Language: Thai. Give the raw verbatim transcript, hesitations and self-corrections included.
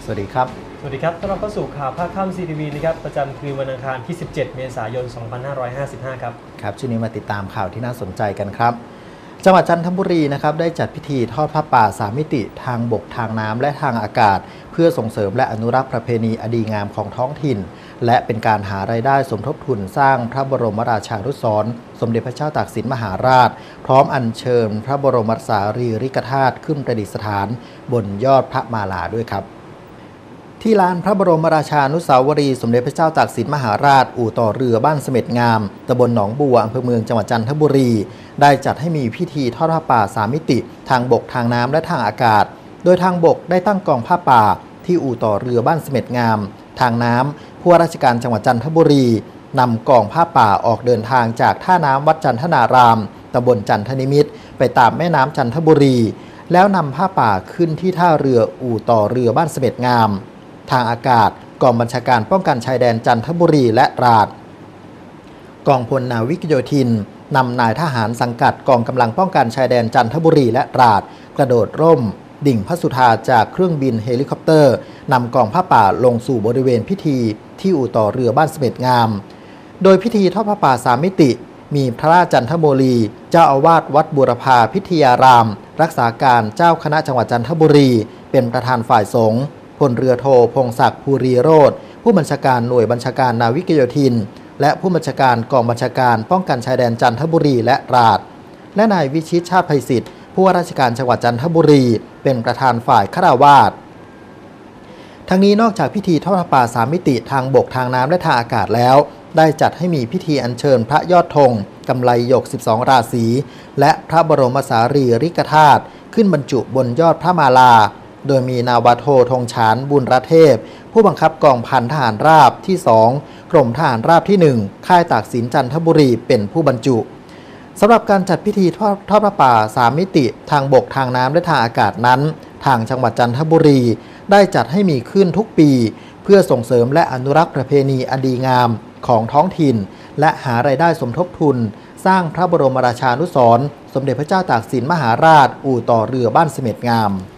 วัสดีครับสวัสดีครับต้อนรับเข้าสู่ข่าวภาคค่ำ ซี ที วี นะครับประจำคืนวันอังคารที่สิบเจ็ดเมษายนสองพันห้าร้อยห้าสิบห้าครับครับช่วงนี้มาติดตามข่าวที่น่าสนใจกันครับจังหวัดจันทบุรีนะครับได้จัดพิธีทอดผ้าป่าสามมิติทางบกทางน้ำและทางอากาศเพื่อส่งเสริมและอนุรักษ์ประเพณีอดีงามของท้องถิ่นและเป็นการหารายได้สมทบทุนสร้างพระบรมราชานุสรณ์สมเด็จพระเจ้าตากสินมหาราชพร้อมอัญเชิญพระบรมสารีริกธาตุขึ้นประดิษฐานบนยอดพระมาลาด้วยครับที่ลานพระบรมราชานุสาวรีย์สมเด็จพระเจ้าตากสินมหาราชอู่ต่อเรือบ้านเสม็ดงามตำบลหนองบัวอำเภอเมืองจังหวัดจันทบุรีได้จัดให้มีพิธีทอดผ้าป่าสามมิติทางบกทางน้ำและทางอากาศโดยทางบกได้ตั้งกองผ้าป่าที่อู่ต่อเรือบ้านเสม็ดงามทางน้ำผู้ว่าราชการจังหวัดจันทบุรีนำกองผ้าป่าออกเดินทางจากท่าน้ำวัดจันทนารามตำบลจันทนิมิตรไปตามแม่น้ำจันทบุรีแล้วนำผ้าป่าขึ้นที่ท่าเรืออู่ต่อเรือบ้านเสม็ดงามทางอากาศกองบัญชาการป้องกันชายแดนจันทบุรีและตราดกองพลนาวิกโยธินนำนายทหารสังกัดกองกำลังป้องกันชายแดนจันทบุรีและตราดกระโดดร่มดิ่งพระสุธาจากเครื่องบินเฮลิคอปเตอร์นำกองผ้าป่าลงสู่บริเวณพิธีที่อู่ต่อเรือบ้านเสม็ดงามโดยพิธีทอดผ้าป่าสามมิติมีพระราชจันทโมลีเจ้าอาวาสวัดบูรพาพิทยารามรักษาการเจ้าคณะจังหวัดจันทบุรีเป็นประธานฝ่ายสงฆ์พลเรือโทพงศักดิ์ภูรีโรจน์ผู้บัญชาการหน่วยบัญชาการนาวิกโยธินและผู้บัญชาการกองบัญชาการป้องกันชายแดนจันทบุรีและตราดและนายวิชิตชาติไพศิษฐ์ผู้ว่าราชการจังหวัดจันทบุรีเป็นประธานฝ่ายฆราวาสทั้งนี้นอกจากพิธีทอดผ้าป่าสามมิติทางบกทางน้ำและทางอากาศแล้วได้จัดให้มีพิธีอัญเชิญพระยอดธงกำไลหยกสิบสองราศีและพระบรมสารีริกธาตุขึ้นบรรจุบนยอดพระมาลาโดยมีนาวาโทธงฉานบุญรเทพผู้บังคับกองพันทหารราบที่สองกรมทหารราบที่หนึ่งค่ายตากสินจันทบุรีเป็นผู้บรรจุสำหรับการจัดพิธีทอดทอดผ้าป่าสามมิติทางบกทางน้ำและทางอากาศนั้นทางจังหวัดจันทบุรีได้จัดให้มีขึ้นทุกปีเพื่อส่งเสริมและอนุรักษ์ประเพณีอันดีงามของท้องถิ่นและหารายได้สมทบทุนสร้างพระบรมราชานุสรณ์สมเด็จพระเจ้าตากสินมหาราชอู่ต่อเรือบ้านเสม็ดงาม